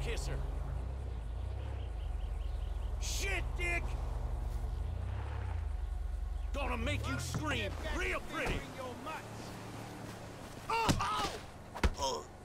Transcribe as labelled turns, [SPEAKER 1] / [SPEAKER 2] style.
[SPEAKER 1] kisser. Shit, Dick! Gonna make you scream real pretty. Oh! Oh!